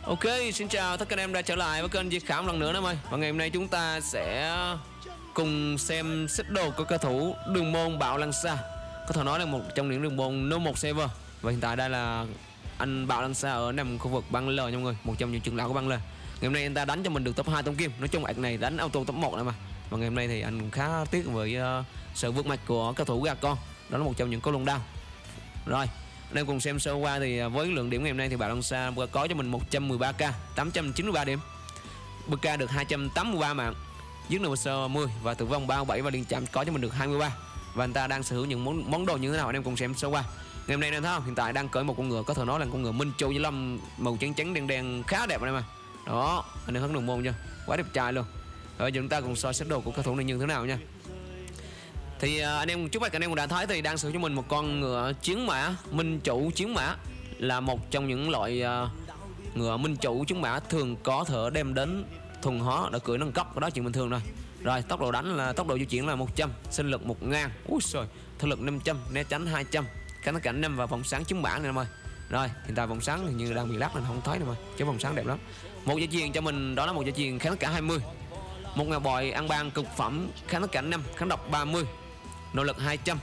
Ok, xin chào tất cả anh em đã trở lại với kênh Duy Khảo lần nữa em ơi. Và ngày hôm nay chúng ta sẽ cùng xem xếp đồ của cầu thủ đường môn Bạo Lăng Sa. Có thể nói là một trong những đường môn No 1 server. Và hiện tại đây là anh Bạo Lăng Sa ở nằm khu vực băng L nha mọi người, một trong những trưởng lão của băng L. Ngày hôm nay anh ta đánh cho mình được top 2 tông kim. Nói chung ạc này đánh auto top 1 này mà. Và ngày hôm nay thì anh cũng khá tiếc với sự vượt mạch của cầu thủ gà con. Đó là một trong những cú lùng đao. Rồi, anh em cùng xem sơ qua thì với lượng điểm ngày hôm nay thì Bạo Lăng Sa có cho mình 113k, 893 điểm. BK được 283 mạng, giết nửa sơ 10 và tử vong 37 và liên chạm có cho mình được 23. Và anh ta đang sở hữu những món đồ như thế nào anh em cùng xem sơ qua. Ngày hôm nay anh thấy không? Hiện tại đang cưỡi một con ngựa có thể nói là con ngựa Minh Châu với lông màu trắng trắng đen đen khá đẹp anh em ạ. Đó, anh em hướng đường môn chưa? Quá đẹp trai luôn. Rồi giờ chúng ta cùng soi xếp đồ của cầu thủ này như thế nào nha. Thì anh em trước mắt anh em cũng đã thấy thì đang sử dụng cho mình một con ngựa chiến mã Minh Chủ chiến mã, là một trong những loại ngựa Minh Chủ chiến mã thường có thể đem đến thuần hóa để cưỡi nâng cấp, cái đó chuyện bình thường rồi. Rồi tốc độ đánh là tốc độ di chuyển là 100, sinh lực 1000, ui trời, thể lực 500, né tránh 200, cánh cảnh 5 và vòng sáng chiến mã này em ơi. Rồi hiện tại vòng sáng hình như đang bị lắc nên không thấy nữa mà, chứ vòng sáng đẹp lắm. Một dây chuyền cho mình đó là một dây chuyền kháng tất cả 20, một ngà bòi ăn ban cực phẩm kháng tất cả 5, kháng độc 30, nỗ lực 200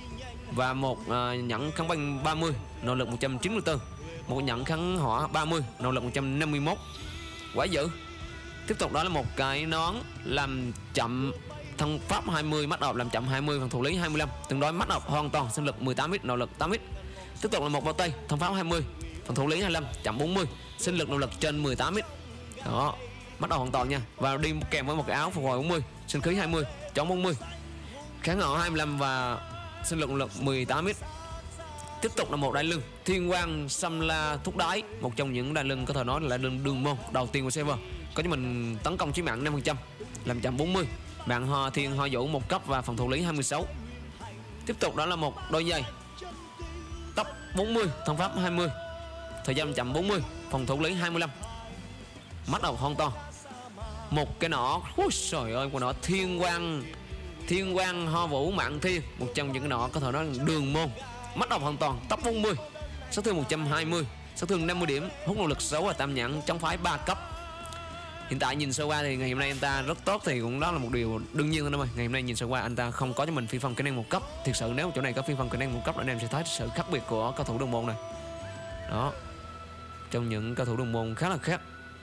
và một nhẫn kháng băng 30, nỗ lực 194, một nhẫn kháng hỏa 30, nỗ lực 151. Quá dữ. Tiếp tục đó là một cái nón làm chậm thân pháp 20, mắt ọp làm chậm 20, phần thủ lý 25, tương đối mắt ọp hoàn toàn, sinh lực 18x, nỗ lực 8x. Tiếp tục là một bao tay thân pháp 20, phần thủ lý 25, chậm 40, sinh lực nỗ lực trên 18x. Đó, mắt ọp hoàn toàn nha. Và đi kèm với một cái áo phục hồi 40, sinh khí 20, chống 40, kháng họ 25 và sinh lực 18x. Tiếp tục là một đai lưng Thiên Quang Xâm La Thúc Đái, một trong những đai lưng có thể nói là đai lưng đường môn đầu tiên của server, có cho mình tấn công chí mạng 5%, làm chậm 40, mạng ho thiên ho vũ 1 cấp và phòng thủ lý 26. Tiếp tục đó là một đôi giày tốc 40, thân pháp 20, thời gian chậm 40, phòng thủ lý 25, mắt đầu hoàn toàn. Một cái nỏ, ui trời ơi, con nỏ Thiên Quang Ho Vũ Mạng Thiên, một trong những cái nọ có thể nói là đường môn, mắt độc hoàn toàn, tốc 40, sát thương 120, sát thương 50 điểm, hút nỗ lực 6 và tam nhãn chống phái 3 cấp. Hiện tại nhìn sơ qua thì ngày hôm nay anh ta rất tốt, thì cũng đó là một điều đương nhiên thôi em ơi. Ngày hôm nay nhìn sơ qua anh ta không có cho mình phi phong kỹ năng 1 cấp. Thực sự nếu chỗ này có phi phong kỹ năng 1 cấp anh em sẽ thấy sự khác biệt của cầu thủ đường môn này. Đó, trong những cầu thủ đường môn khá là khác.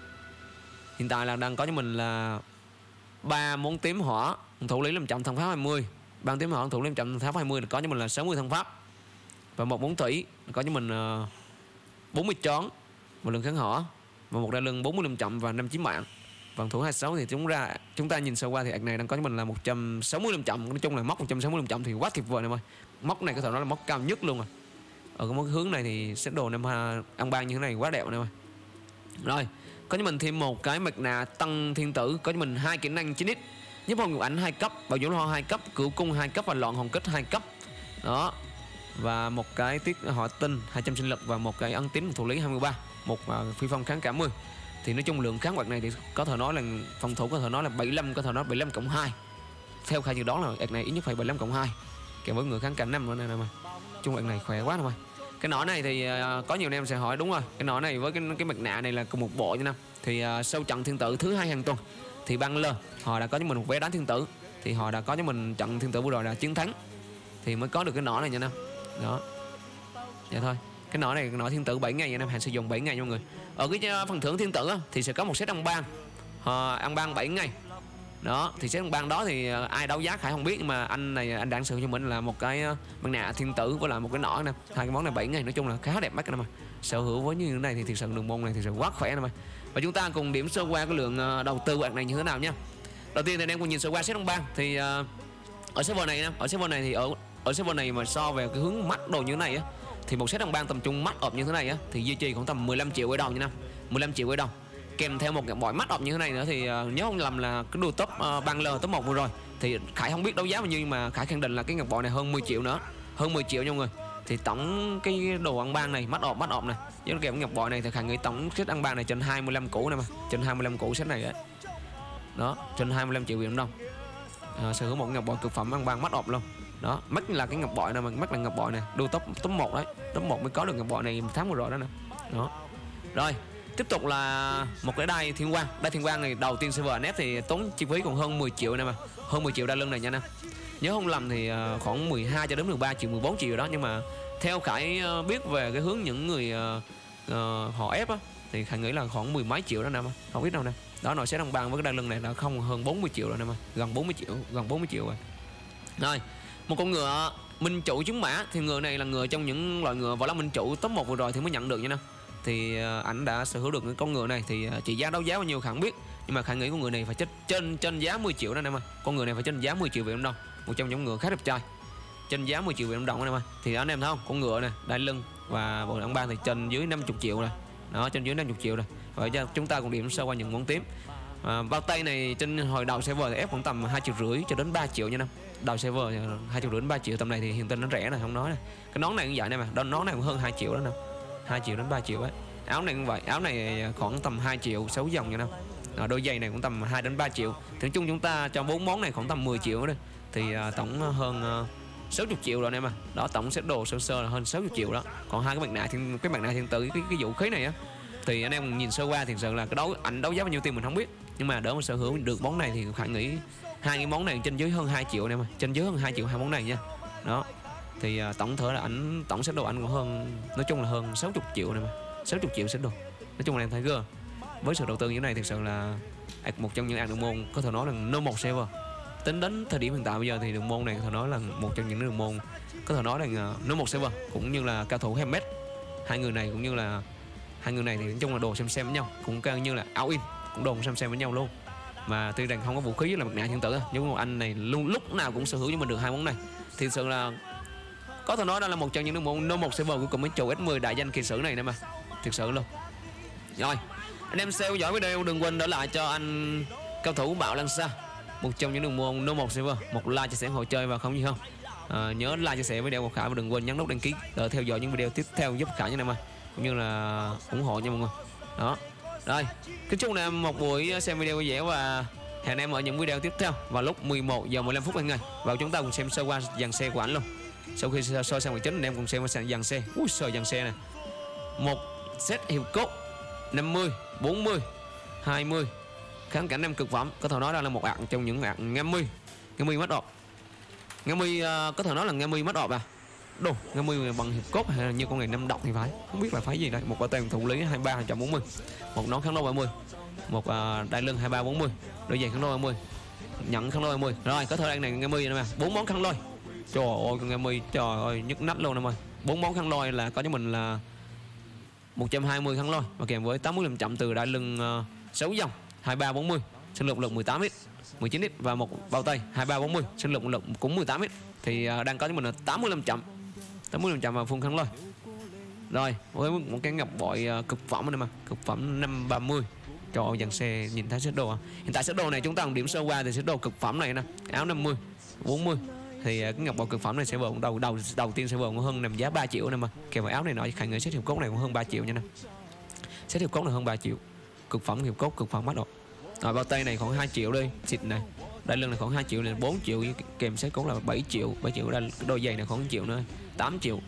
Hiện tại là đang có cho mình là 3 món tím hỏa, thủ lý làm chậm thân pháp 20, 3 tím hỏa thủ lý làm chậm thân pháp 20 có cho mình là 60 thân pháp, và một món thủy có cho mình 40 chón, một lượng kháng hỏa và một đai lưng 40 làm chậm và 5 chí mạng. Vòng thủ 26 thì chúng ta nhìn sơ qua thì ạc này đang có cho mình là 160 làm chậm. Nói chung là móc 160 làm chậm thì quá tuyệt vời em ơi. Móc này có thể nói là móc cao nhất luôn rồi. Ở cái hướng này thì set đồ em ăn ban như thế này quá đẹp em ơi. Rồi có cho mình thêm một cái mặt nạ Tăng Thiên Tử, có cho mình 2 kỹ năng 9x, nhấp hồn ngục ảnh 2 cấp, bảo dưỡng ho 2 cấp, cửu cung 2 cấp và loạn hồn kích 2 cấp. Đó, và một cái tiết họ tinh 200 sinh lực và một cái ấn tín thủ lý 23, một phi phong kháng cả 10. Thì nói chung lượng kháng quạt này thì có thể nói là phòng thủ có thể nói là 75, có thể nói 75 cộng 2. Theo khai dự đoán là ạc này ít nhất phải 75 cộng 2 kèm với người kháng cả 5 nữa này mà. Chung ạc này khỏe quá thôi. Cái nỏ này thì có nhiều anh em sẽ hỏi, đúng rồi, cái nỏ này với cái mặt nạ này là cùng một bộ như năm. Thì sau trận thiên tử thứ 2 hàng tuần thì băng L họ đã có cho mình một vé đánh thiên tử, thì họ đã có cho mình trận thiên tử vừa rồi là chiến thắng thì mới có được cái nỏ này nha năm. Đó, vậy thôi. Cái nỏ này nỏ thiên tử 7 ngày nha năm, hàng sử dụng 7 ngày nha mọi người. Ở cái phần thưởng thiên tử thì sẽ có một set ăn ban, ăn ban 7 ngày. Đó, thì set ăn ban đó thì ai đấu giá Khải không biết, nhưng mà anh này anh đang sử dụng cho mình là một cái mặt nạ thiên tử với lại một cái nỏ nè. Hai cái món này 7 ngày nói chung là khá đẹp mắt nè mà. Sở hữu với như thế này thì thực sự đường môn này thì sự quá khỏe nè mà. Và chúng ta cùng điểm sơ qua cái lượng đầu tư quạt này như thế nào nha. Đầu tiên thì anh em cùng nhìn sơ qua set ăn ban thì ở server này nè, ở server này thì ở server này mà so về cái hướng mắt đồ như thế này á, thì một set ăn ban tầm trung mắt ọp như thế này á thì duy trì khoảng tầm 15 triệu quay đầu như năm, 15 triệu quay đầu, kèm theo một cái bỏi mắt ọp như thế này nữa thì nhớ không lầm là cái đua top băng L top 1 vừa rồi thì Khải không biết đấu giá bao nhiêu, nhưng mà Khải khẳng định là cái ngọc bội này hơn 10 triệu nữa, hơn 10 triệu nha mọi người. Thì tổng cái đồ ăn ban này mắt ọp này với kèm ngọc bội này thì Khải nghĩ tổng set ăn ban này trên 25 củ này mà, trên 25 củ set này đấy. Đó, trên 25 triệu Việt Nam đồng. Sở hữu một ngọc bội cực phẩm ăn ban mắt ọp luôn. Đó, mắt là cái ngọc bội này mà, mắt là ngọc bội này, đua top 1 đấy, top 1 mới có được ngọc bội này một tháng vừa rồi đó nè. Đó. Rồi, Tiếp tục là một cái đai thiên quang. Đai thiên quang này đầu tiên server net thì tốn chi phí còn hơn 10 triệu nè mà. Hơn 10 triệu đai lưng này nha nè. Nhớ không lầm thì khoảng 12 cho đến 13 triệu, 14 triệu đó. Nhưng mà theo Khải biết về cái hướng những người họ ép á, thì Khải nghĩ là khoảng 10 mấy triệu đó nè mà. Không biết đâu nè. Đó, nội set đồng bằng với cái đai lưng này là không hơn 40 triệu rồi nè mà. Gần 40 triệu rồi. Rồi, một con ngựa minh chủ trúng mã. Thì ngựa này là ngựa trong những loại ngựa võ lâm minh chủ top 1 vừa rồi thì mới nhận được nha nè. Thì ảnh đã sở hữu được cái con ngựa này. Thì trị giá đấu giá bao nhiêu Khải không biết, nhưng mà Khải nghĩ con ngựa này phải trên giá 10 triệu đó nè mà. Con ngựa này phải trên giá 10 triệu Việt Nam đồng. Một trong những ngựa khá đẹp trai, trên giá 10 triệu Việt Nam đồng đó nè mà. Thì anh em thấy không, con ngựa nè, đai lưng và bộ đăng ban thì trên dưới 50 triệu rồi. Đó, trên dưới 50 triệu rồi. Vậy cho chúng ta cùng điểm sơ qua những món tím. Bao tay này trên hồi đầu server thì ép khoảng tầm 2,5 triệu cho đến 3 triệu nha năm. Đầu server 2,5 triệu đến 3 triệu, tầm này thì hiện tinh nó rẻ này không nói này. Cái nón này cũng vậy nè mà, nón này cũng hơn 2 triệu đó nè. 2 triệu đến 3 triệu ấy. Áo này cũng vậy, áo này khoảng tầm 2 triệu 6 dòng nha năm. Đôi giày này cũng tầm 2 đến 3 triệu. Thì chung chúng ta cho 4 món này khoảng tầm 10 triệu đó. Thì tổng hơn 60 triệu rồi em mà. Đó, tổng set đồ sơ sơ là hơn 60 triệu đó. Còn hai cái mặt nạ thiên tử, cái vũ khí này á, thì anh em nhìn sơ qua thì sự là cái ảnh đấu giá bao nhiêu tiền mình không biết, nhưng mà đỡ mà sở hữu được món này thì Khải nghĩ hai cái món này trên dưới hơn 2 triệu này mà, trên dưới hơn 2 triệu hai món này nha. Đó, thì tổng thể là tổng set đồ ảnh cũng hơn, nói chung là hơn 60 triệu này mà, 60 triệu set đồ. Nói chung là em thấy gơ với sự đầu tư như thế này thực sự là một trong những đường môn có thể nói là no một server. Tính đến thời điểm hiện tại bây giờ thì đường môn này có thể nói là một trong những đường môn có thể nói là no một server, cũng như là cao thủ Hermes. Hai người này cũng như là hai người này thì nói chung là đồ xem với nhau, cũng cao như là áo in cũng đồ xem với nhau luôn. Mà tuy rằng không có vũ khí với là mặt nạ thiên tử, nhưng mà anh này luôn lúc nào cũng sở hữu cho mình được hai món này. Thì thực sự là có thể nói đó là một trong những đường môn no một server của cùng với chủ S10 đại danh kỳ sử này nè mà, thực sự luôn. Rồi, anh em theo dõi video đừng quên để lại cho anh cao thủ Bạo Lăng Xa, một trong những đường môn no một server, một like chia sẻ hội chơi và không gì hơn. Nhớ like chia sẻ video của Khải và đừng quên nhấn nút đăng ký để theo dõi những video tiếp theo giúp Khải như này mà, cũng như là ủng hộ nha mọi người. Đó, rồi kính chúc anh em một buổi xem video vui vẻ và hẹn anh em ở những video tiếp theo vào lúc 11 giờ 15 phút hàng ngày. Và chúng ta cùng xem sơ qua dàn xe của ảnh luôn. Sau khi soi sang phần chính anh em cùng xem dàn xe. Ui trời, dàn xe này, một set hiệp cốt 50, 40, 20 kháng cảnh em cực phẩm, có thể nói đó là một ạc trong những ạc Ngami mất ọp. Ngami có thể nói là Ngami mất ọp à. Đồ Ngami bằng hiệp cốt hay là như con này năm độc thì phải, không biết là phải gì đây. Một bảo tàng thủ lý 23 240, một nón kháng lôi 30, một đai lưng 23 40, đôi giày kháng lôi 30, nhận kháng lôi 30. Rồi có thời gian này Ngami nè mà, 4 món kháng lôi. Trời ơi con Ngami, trời ơi nhức nách luôn em ơi. 4 món kháng lôi là có cho mình là 120 kháng lôi và kèm với 80 chậm từ đai lưng 6 dòng 23 40, sinh lực 18x 19x và một bao tay 23 40, sinh lực cũng 18x. Thì đang có cho mình là 85 chậm và phun kháng lôi. Rồi với một cái ngọc bội cực phẩm này mà, cực phẩm 530. Trời ơi dàn xe nhìn thấy set đồ à. Hiện tại set đồ này chúng ta còn điểm sơ qua thì set đồ cực phẩm này nè, áo 50 40 thì cái ngọc bội cực phẩm này sẽ vợ đầu tiên sẽ vợ hơn nằm giá 3 triệu nè mà, kèm vào áo này nọ Khải nghĩ set hiệp cốt này cũng hơn 3 triệu nha nè. Set hiệp cốt này hơn 3 triệu, cực phẩm hiệp cốt cực phẩm bắt độ. Rồi bao tay này khoảng 2 triệu đi, xịt này. Đai lưng này khoảng 2 triệu lên 4 triệu, kèm set cũng là 7 triệu đây, đôi giày này khoảng 1 triệu nữa, 8 triệu.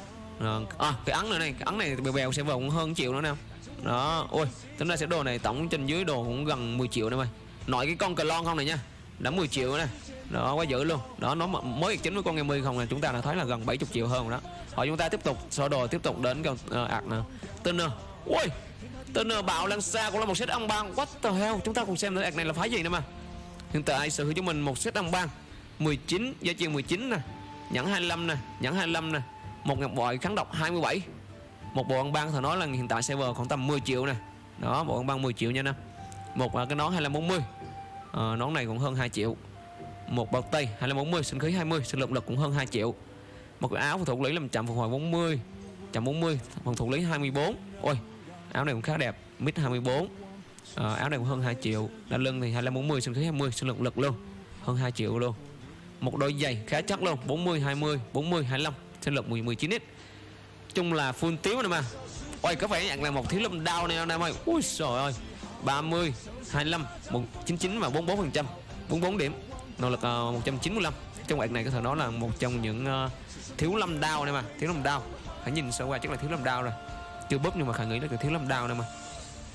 Cái ấn này cái ấn này bèo sẽ vào cũng hơn 1 triệu nữa nè. Đó, ôi, tính ra set đồ này tổng trên dưới đồ cũng gần 10 triệu nè mày. Nội cái con cờ lon không này nha, đã 10 triệu nè. Đó quá dữ luôn. Đó, nó mới chính với con Ngami không là chúng ta đã thấy là gần 70 triệu hơn rồi đó. Rồi chúng ta tiếp tục sơ đồ, tiếp tục đến con ạc nè. Tên ui, tên Bạo Lăng Xa cũng là một set âm bang. What the hell, chúng ta cùng xem thử ạc này là phái gì nè mà. Hiện tại sở hữu cho mình một set âm bang 19, giá trị 19 nè, nhẫn 25 nè, nhẫn 25 nè, một ngọc bội kháng độc 27, một bộ âm bang phải nói là hiện tại server khoảng tầm 10 triệu nè. Đó, bộ âm bang 10 triệu nha nè. Một cái nón 2540, nón này cũng hơn 2 triệu. Một bao tay 2540, sinh khí 20, sinh lực cũng hơn 2 triệu. Một cái áo thủ lý làm chậm phục hồi 40, chậm 40, phòng thủ lý 24. Ôi, áo này cũng khá đẹp, mid 24. Áo này cũng hơn 2 triệu. Đai lưng thì 2540, sinh khí 20, sinh lực luôn, hơn 2 triệu luôn. Một đôi giày khá chắc luôn, 40 20, 40 25, sinh lực 19x. Chung là full tiếu này mà. Ôi, có vẻ nhận là một thiếu lâm đao này anh em ơi. Ui trời ơi. 30, 25, 199 và 44%, 44 điểm. Nội lực 195. Trong đoạn này có thể nói là một trong những thiếu lâm đao này mà, thiếu lâm đao. Hãy nhìn sơ qua chắc là thiếu lâm đao rồi. Chưa búp nhưng mà Khải nghĩ là thiếu lâm đao này mà.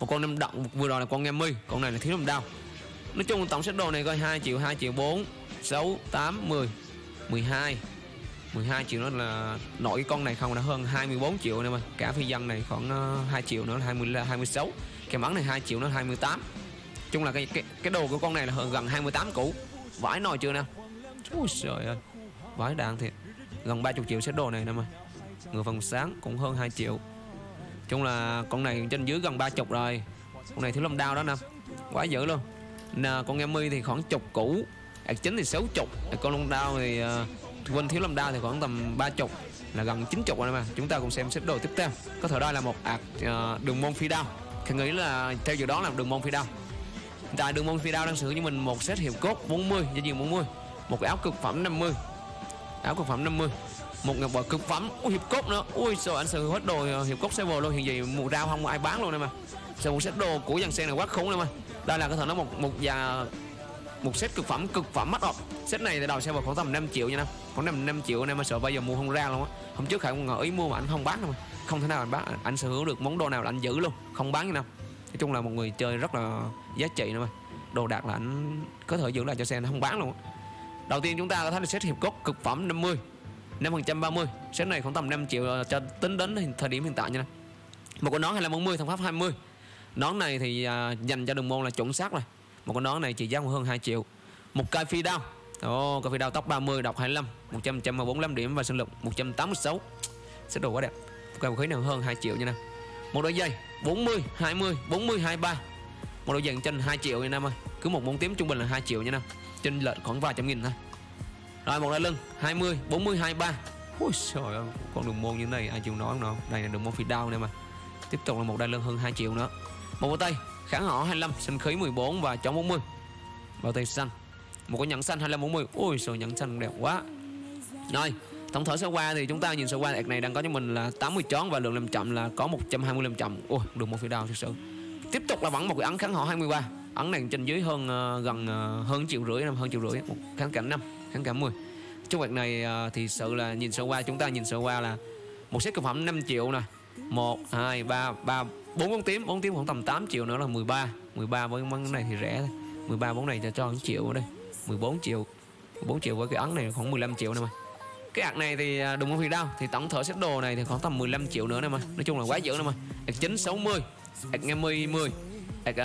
một con nem động, vừa rồi là con Ngami, con này là thiếu lâm đao. Nói chung tổng set đồ này coi 2 triệu, 2 triệu 4, 6, 8, 10, 12 triệu nữa là nội con này không đã hơn 24 triệu nè mà. Cả phi dân này khoảng 2 triệu nữa là 26. Cái bắn này 2 triệu nó 28. Chung là cái đồ của con này là gần 28 củ. Vải nồi chưa nè. Ôi trời ơi. Vải đạn thiệt. Gần 30 triệu set đồ này nè mà. Người phần sáng cũng hơn 2 triệu. Chung là con này trên dưới gần 30 rồi. Con này thiếu lâm đao đó nè. Quá dữ luôn. Nè, con Ngami thì khoảng chục củ. Ạc chính thì 60. Con long đao thì quên thiếu lâm đao thì khoảng tầm 30, là gần 90 rồi mà. Chúng ta cùng xem xếp đồ tiếp theo. Có thể đây là một ạc đường môn phi đao. Khang nghĩ là theo dự đoán là đường môn phi đao. Tại đường môn phi đao đang sử cho mình một set hiệp cốt 40, giá diện 40, một cái áo cực phẩm 50, áo cực phẩm 50, một ngọc bội cực phẩm, hiệp cốt nữa. Ui trời, anh sử hết đồ hiệp cốt server luôn. Hiện giờ mùa rau không ai bán luôn này mà. Sử một set đồ của dàn sen này quá khủng này mà. Đây là có thể nói một set cực phẩm mắt ọp. Set này thì đầu server khoảng tầm 5 triệu nha năm, khoảng 5 triệu này mà sợ bây giờ mua không ra luôn á. Hôm trước Khải ngỏ ý mua mà anh không bán đâu mà, không thể nào anh bán. Anh sở hữu được món đồ nào là anh giữ luôn, không bán như nào. Nói chung là một người chơi rất là giá trị nữa mà. Đồ đạc là anh có thể giữ lại cho xe, nó không bán luôn á. Đầu tiên chúng ta có thấy là set hiệp cốt cực phẩm 50, 5% 30. Set này khoảng tầm 5 triệu cho tính đến thời điểm hiện tại nha. Một con nón 2540, thông pháp 20. Nón này thì dành cho đường môn là chuẩn xác rồi. Một con nón này chỉ giá hơn 2 triệu. Một cây phi đao. Cây phi đao tốc 30, độc 25, 145 điểm và sinh lực 186. Set đồ quá đẹp. Cây vũ khí này hơn 2 triệu nha nè. Một đôi giày 40, 20, 40, 23. Một đôi giày trên 2 triệu nha Nam ơi. Cứ một món tím trung bình là 2 triệu nha Nam. Trên lệch khoảng vài trăm nghìn thôi. Rồi một đôi lưng 20, 40, 23. Ôi trời ơi, con đường môn như thế này ai chịu nói không nào. Đây là đường môn phi đao này mà. Tiếp tục là một đai lưng hơn 2 triệu nữa. Một bao tay kháng họ 25, sinh khí 14 và chó 40. Bao tay xanh. Một cái nhẫn xanh 25, 40. Ôi trời, nhẫn xanh đẹp quá. Rồi, tổng thể sơ qua thì chúng ta nhìn sơ qua ạc này đang có cho mình là 80 chón và lượng làm chậm là có 120 làm chậm. Ôi, đường môn phi đao thực sự. Tiếp tục là vẫn một cái ấn kháng họ 23. Ấn này trên dưới hơn gần hơn 1,5 triệu, hơn 1,5 triệu. Một kháng cảnh 5, kháng cảnh 10. Trong ạc này thì sự là nhìn sơ qua, chúng ta nhìn sơ qua là một set cực phẩm 5 triệu nè. 1, 2, 3, 4 bóng tím khoảng tầm 8 triệu nữa là 13 với món này thì rẻ thôi. 13 bóng này cho 1 triệu ở đây. 14 triệu với cái ấn này khoảng 15 triệu này mà. Cái ạc này thì đừng có phi đao thì tổng thể set đồ này thì khoảng tầm 15 triệu nữa này mà. Nói chung là quá dữ này mà. Ạc chính 60, ạc Ngami 10, ạc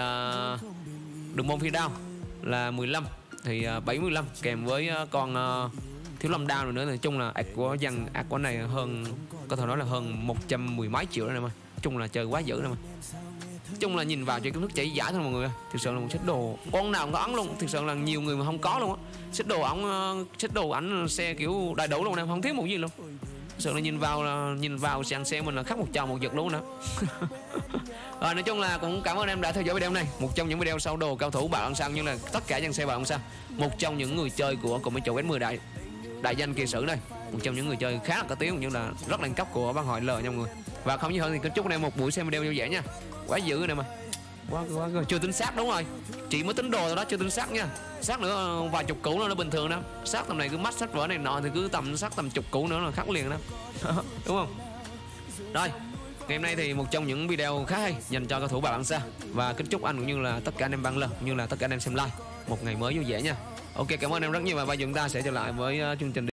đường môn phi đao là 15 thì 75 kèm với con thiếu lâm đao nữa. Nói chung là ạc của dân ạc của này hơn, có thể nói là hơn 110 mấy triệu nữa này mà. Nói chung là chơi quá dữ này mà. Nói chung là nhìn vào chỉ cái nước chảy giải thôi mọi người. Thực sự là một set đồ con nào cũng có ấn luôn. Thực sự là nhiều người mà không có luôn á. Set đồ ảnh xe kiểu đầy đủ luôn em, không thiếu một gì luôn. Thực sự là nhìn vào sàn xe mình là khác một chầu một giật luôn nữa. Rồi nói chung là cũng cảm ơn em đã theo dõi video này. Một trong những video sau đồ cao thủ Bạo Lăng Xăng, như là tất cả dân xe Bạo Lăng Xăng. Một trong những người chơi của cùng với chỗ S10 đại danh kỳ sử đây. Một trong những người chơi khá là có tiếng, nhưng là rất là cấp của băng hội L nha mọi người. Và không như hơn thì kính chúc anh em một buổi xem video vui vẻ nha. Quá dữ này mà. Quá chưa tính xác, đúng rồi. Chị mới tính đồ rồi đó, chưa tính xác nha. Xác nữa vài chục củ nữa nó bình thường đó. Xác tầm này cứ mắt sách vở này nọ thì cứ tầm xác tầm chục củ nữa là khắc liền đó. Đúng không? Rồi, ngày hôm nay thì một trong những video khá hay dành cho cao thủ Bạo Lăng Xăng. Và kính chúc anh cũng như là tất cả anh em băng L, như là tất cả anh em xem live một ngày mới vui vẻ nha. Ok, cảm ơn em rất nhiều và bây giờ chúng ta sẽ trở lại với chương trình